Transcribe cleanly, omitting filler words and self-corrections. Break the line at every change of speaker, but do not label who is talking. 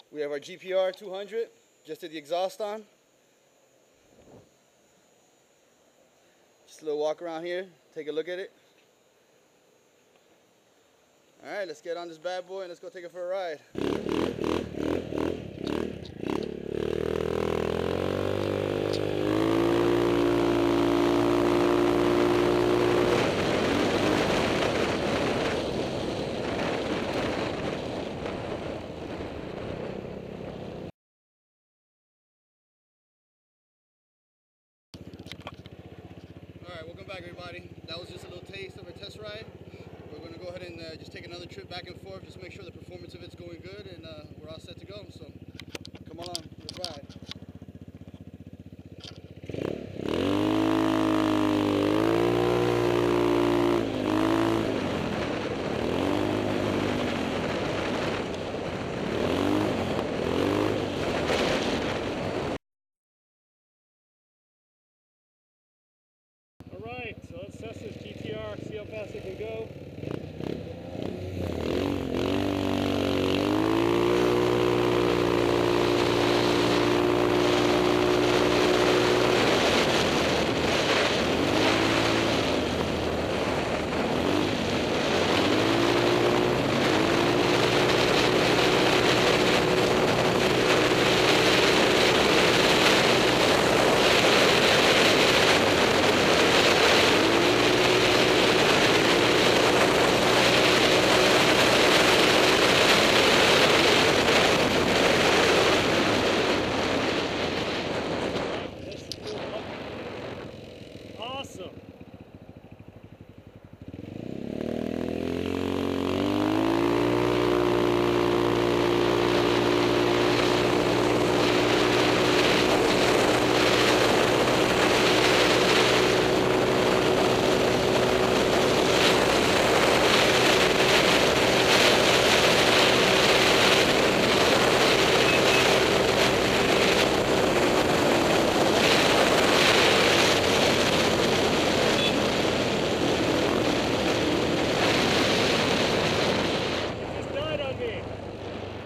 We have our GPR 200, just did the exhaust on. Just a little walk around here, take a look at it. All right, let's get on this bad boy and let's go take it for a ride. Alright, welcome back everybody. That was just a little taste of our test ride. We're going to go ahead and just take another trip back and forth, just make sure the performance of it's going good, and we're all set to go. So